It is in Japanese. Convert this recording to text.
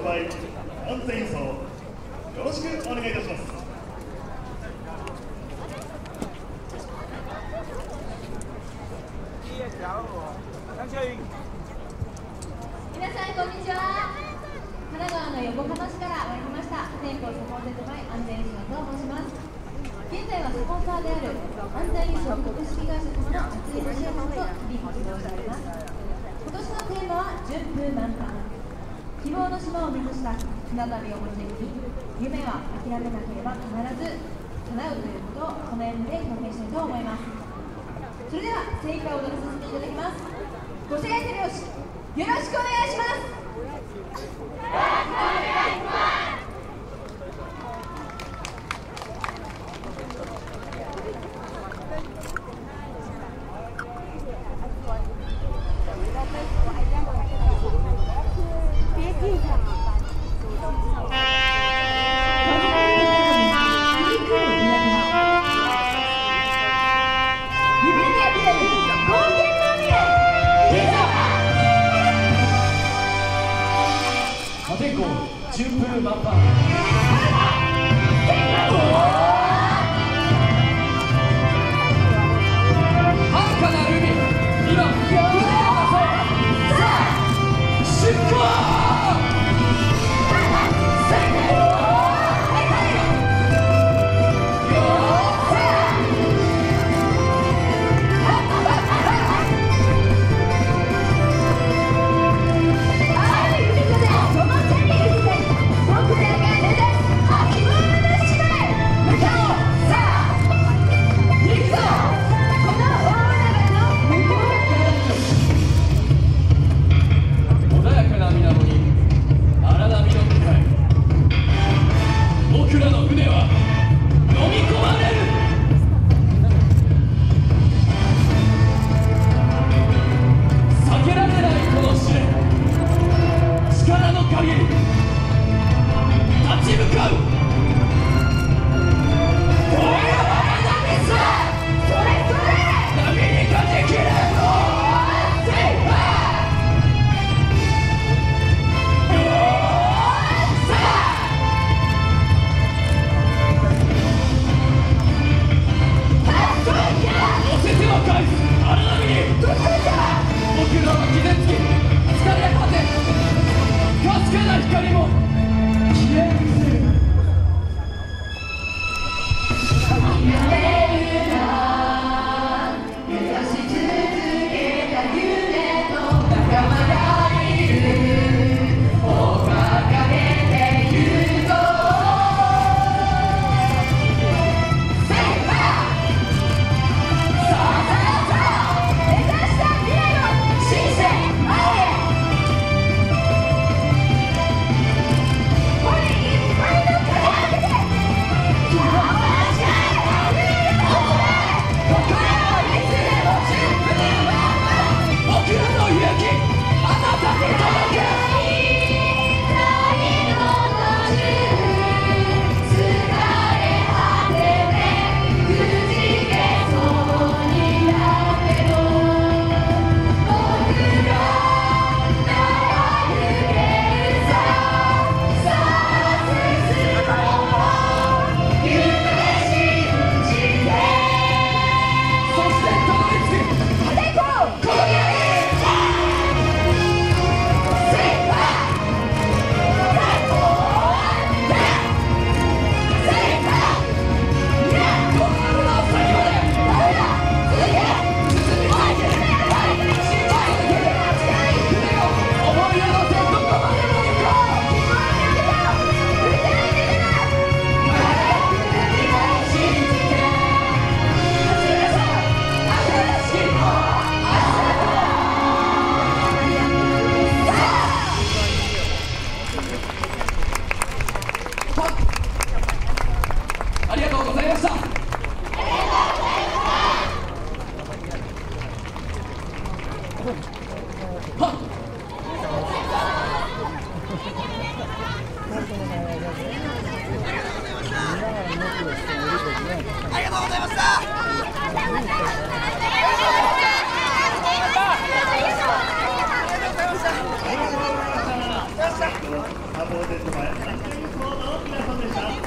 ドバイ安全輸送よろしくお願いいたします。 皆さんこんにちは。神奈川の横浜市から参りました天候サポーテッドバイ安全輸送と申します。現在はスポンサーである安全輸送株式会社様の熱いご支援のもと日々活動しております。今年のテーマは順風満帆、希望の島を目指した船旅をモチーフに夢は諦めなければ必ず叶うということをこの演舞で表現したいと思います。それでは精一杯踊らさせていただきます。ご声援手拍子よろしくお願いします。 順風満帆、遥かな海、今船を出そう。さあ出航。僕らの船は飲み込まれる。避けられないこの試練、力の限り立ち向かう。波に勝ちきれる。僕らは傷つき疲れ果て、かすかな光も消え失せる。目指し続けた夢と仲間がいる。追っかけてゆこう。ありがとうございました。 サポポーテッドバイ安全輸送の皆さんでした。